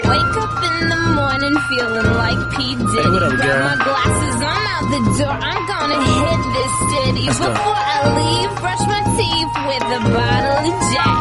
Wake up in the morning feeling like P. Diddy. Hey, what up, Grab girl? my glasses, I'm out the door. I'm gonna hit this city. Let's go. Before I leave, brush my teeth with a bottle of Jack.